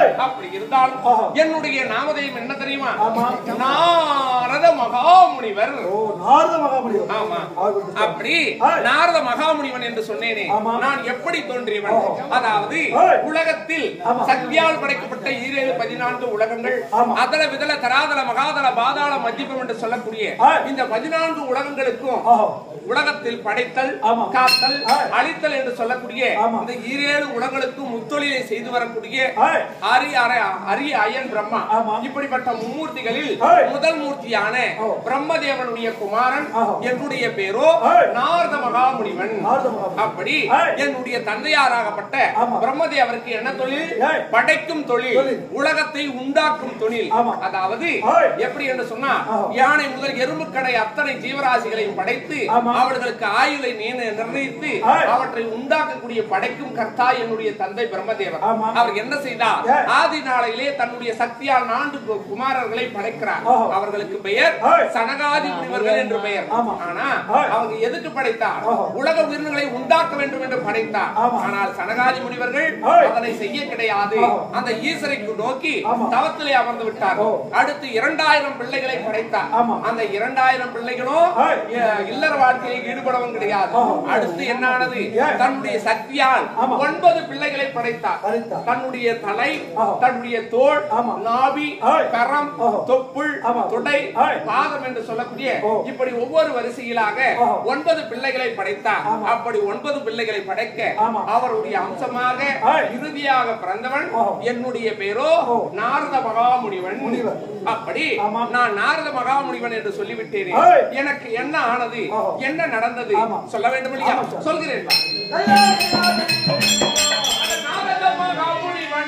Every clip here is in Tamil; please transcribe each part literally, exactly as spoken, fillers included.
அப்படி இருந்தால் என்னுடைய நாமதேயம் என்ன தெரியுமா? நாரத மகாமுனிவர். நாரத மகாமுனிவர். ஆமா. அப்படி நாரத மகாமுனிவன் என்று சொன்னேனே, நான் எப்படி தோன்றியவன்? அதாவது உலகத்தில் சக்தியால் படைக்கப்பட்ட ஈரேழு பதினான்கு உலகங்கள், அதல விதல தராதல மகாதல பாதாள மத்தியம் என்று சொல்லக்கூடிய இந்த பதினான்கு உலகங்களுக்கும் உலகத்தில் படைத்தல், காத்தல், அழித்தல் என்று சொல்லக்கூடிய இந்த ஈரேழு உலகங்களுக்கும் முத்தொழிலை செய்து வரக்கூடிய அரிய அயன் பிரம்மா, இப்படிப்பட்ட மும்மூர்த்திகளில் முதல் மூர்த்தியான பிரம்மதேவனுடைய குமாரன் என்னுடைய பேரோ நாரத மகாமுனிவன். அப்படி என்னுடைய தந்தையாராகப்பட்ட பிரம்மதேவருக்கு என்ன தொழில்? படைக்கும் தொழில், உலகத்தை உண்டாக்கும் தொழில். அதாவது எப்படி என்று சொன்னா, யானை முதல் எறும்பு கடை அத்தனை ஜீவராசிகளையும் படைத்து அவர்களுக்கு ஆயுளை நிர்ணயித்து அவற்றை உண்டாக்கக்கூடிய படைக்கும் கர்த்தா என்னுடைய தந்தை பிரம்மதேவர். அவர் என்ன செய்தார்? ஆதி நாளையிலே தன்னுடைய சக்தியால் நான்கு குமாரர்களை படைக்கிறார். அவர்களுக்கு பெயர் சனகாதி முனிவர்கள் என்று பெயர். ஆனா அவங்க எதுக்கு படைத்தார்? உலக உயிரினங்களை உண்டாக்க வேண்டும் என்று படைத்தார். ஆனால் சனகாதி முனிவர்கள் அதனை செய்ய கிடையாது. அந்த ஈஸ்வரைக்கு நோக்கி தவத்திலே அமர்ந்து விட்டார். அடுத்து இரண்டாயிரம் பிள்ளைகளை படைத்தார். அந்த இரண்டாயிரம் பிள்ளைகளும் இல்லற வாழ்க்கையில் ஈடுபடவும் கிடையாது. அடுத்து என்ன ஆனது? தன்னுடைய சக்தியால் ஒன்பது பிள்ளைகளை படைத்தார். தன்னுடைய தலை, தன்னுடைய தோள், நாபி, கரம், தொப்புள், தொடை, பாதம் என்று சொல்லக்கூடிய இப்படி ஒவ்வொரு வரிசையிலாக ஒன்பது பிள்ளைகளை படைத்தார். அப்படி ஒன்பது பிள்ளைகளை படைக்க அவருடைய அம்சமாக இறுதியாக பிறந்தவன் என்னுடைய பேரோ நாரத மகாமுனிவன். அப்படி நான் நாரத மகாமுனிவன் என்று சொல்லிவிட்டேன். எனக்கு என்ன ஆனது, என்ன நடந்தது சொல்ல வேண்டும் இல்லையா? சொல்கிறேன். நாரத மகாமுனிவன்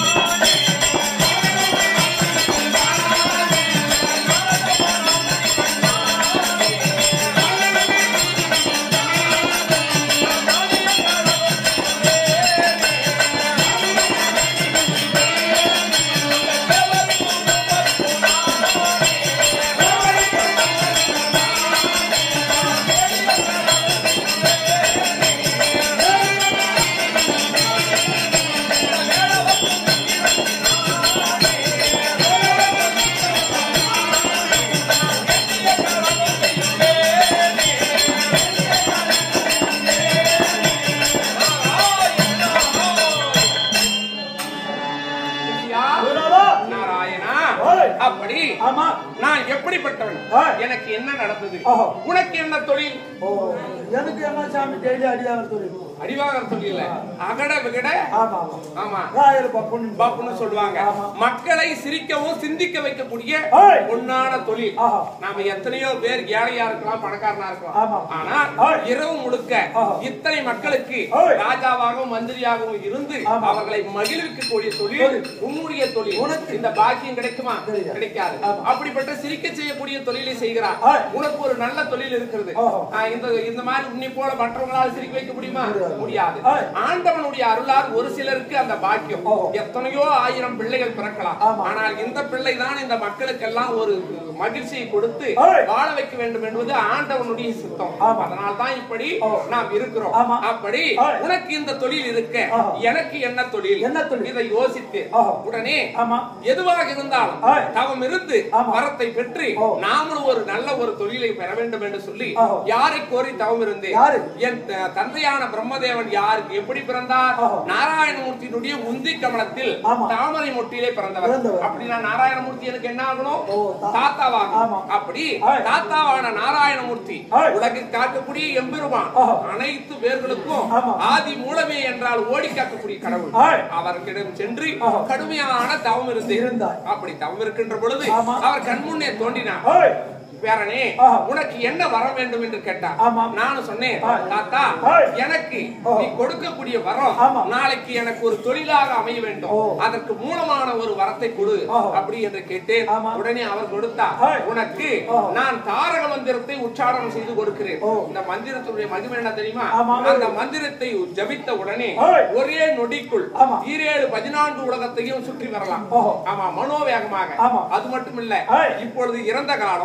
நான் எப்படிப்பட்டவன், எனக்கு என்ன நடந்தது, உனக்கு என்ன தொழில்? எனக்கு என்ன சாமி? டெய்லி அடிவாங்க தொழில். அடிவாங்க தொழில் அகட விகட. ஆமா, பப்புன்னு சொல்லுவாங்க. மக்களை சிரிக்கவும் சிந்திக்க வைக்கக்கூடிய பொன்னான தொழில். நாம எத்தனையோ பேர் ஏழையா இருக்கலாம், பணக்காரனா இருக்கலாம். ஆனா இரவு முழுக்க இத்தனை மக்களுக்கு ராஜாவாகவும் மந்திரியாகவும் இருந்து அவர்களை மகிழ்விக்கக்கூடிய தொழில் உன்னுடைய தொழில். உனக்கு இந்த பாக்கியம் கிடைக்குமா? கிடைக்காது. அப்படிப்பட்ட சிரிக்க செய்யக்கூடிய தொழிலை செய்கிறார். உனக்கு ஒரு நல்ல தொழில் இருக்கிறது. இந்த மாதிரி உன்னை போல மற்றவங்களால் சிரிக்க வைக்க முடியுமா? முடியாது. ஆண்டவனுடைய அருளால் ஒரு சிலருக்கு அந்த பாக்கியம். எத்தனையோ ஆயிரம் பிள்ளைகள் பிறக்கலாம். ஆனால் இந்த பிள்ளை தான் இந்த மக்களுக்கெல்லாம் ஒரு மகிழ்ச்சியை கொடுத்து வாழ வைக்க வேண்டும் என்பது ஆண்டவனுடைய சித்தம். அதனால் தான் இப்படி நாம் இருக்கிறோம். அப்படி உனக்கு இந்த தொழில் இருக்க எனக்கு என்ன தொழில்? என்ன தொழில்? இதை யோசித்து உடனே எதுவாக இருந்தாலும் தவம் இருந்து வரத்தை பெற்று நாமளும் ஒரு நல்ல ஒரு தொழிலை பெற வேண்டும் என்று சொல்லி யாரை கோரி தவம் இருந்தேன். என் தந்தையான பிரம்மதேவன் யாருக்கு எப்படி பிறந்தார்? நாராயணமூர்த்தியினுடைய முந்தி கமலத்தில் தாமரை மொட்டியிலே பிறந்தவர். அப்படின்னா நாராயணமூர்த்தி எனக்கு என்ன ஆகணும்? தாத்தாவாகும். அப்படி தாத்தாவான நாராயணமூர்த்தி உலகில் காக்கக்கூடிய எம்பெருமான் அனைத்து பேர்களுக்கும் ஆதி மூலமே என்றால் ஓடி காக்கக்கூடிய கடவுள். அவர்களிடம் சென்று கடுமையான தவம் இருந்து இருந்தார். அப்படி தவம் இருக்கின்ற பொழுது அவர் கண்முன்னே தோன்றினார். பேரனே, உனக்கு என்ன வர வேண்டும் என்று கேட்டார். நானும் சொன்னேன், தாத்தா எனக்கு நீ கொடுக்கக்கூடிய வரம் நாளைக்கு எனக்கு ஒரு தொழிலாக அமைய வேண்டும், அதற்கு மூலமான ஒரு வரத்தை கொடு அப்படி என்று கேட்டேன். உடனே அவர் கொடுத்தார். உனக்கு நான் தாரக மந்திரத்தை உச்சாரணம் செய்து கொடுக்கிறேன். இந்த மந்திரத்துடைய மகிமை என்ன தெரியுமா? அந்த மந்திரத்தை ஜபித்த உடனே ஒரே நொடிக்குள் ஈரேழு பதினான்கு உலகத்தையும் சுற்றி வரலாம். ஆமா, மனோவேகமாக. அது மட்டும் இல்ல, இப்பொழுது இறந்த காலம், நீ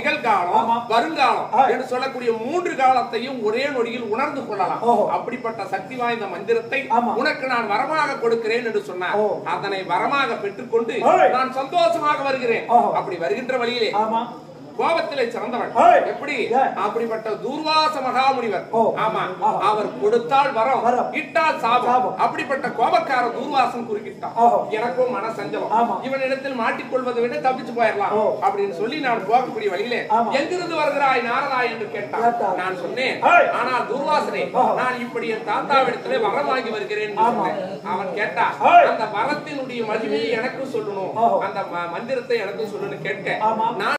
நிகழ்காலம் வருங்காலம் என்று சொல்லக்கூடிய மூன்று காலத்தையும் ஒரே நொடியில் உணர்ந்து கொள்ளலாம். அப்படிப்பட்ட சக்தி வாய்ந்த மந்திரத்தை உனக்கு நான் வரமாக கொடுக்கிறேன் என்று சொன்னார். அதனை வரமாக பெற்றுக்கொண்டு நான் சந்தோஷமாக வருகிறேன். அப்படி வருகின்ற வழியிலே கோபத்திலே சிறந்தவன் எப்படி அப்படிப்பட்ட தூர்வாச மகாமுனிவர். ஆமா, அவர் கொடுத்தால் வரம், இட்டால் சாபம். அப்படிப்பட்ட கோபக்கார தூர்வாசன் குறுக்கிட்டான். எனக்கும் மன சஞ்சலம், இவனிடத்தில் மாட்டிக்கொள்வதை விட தப்பிச்சு போயிடலாம் அப்படின்னு சொல்லி நான் போகக்கூடிய வழியிலே எங்கிருந்து வருகிறாய் நாரதாய் என்று கேட்டான். நான் சொன்னேன், ஆனால் துர்வாசனே, நான் இப்படி என் தாத்தாவிடத்திலே வரம் வாங்கி வருகிறேன். அவன் கேட்டா, அந்த வரத்தினுடைய மகிமையை எனக்கும் சொல்லணும், அந்த மந்திரத்தை எனக்கும் சொல்லணும்னு கேட்க நான்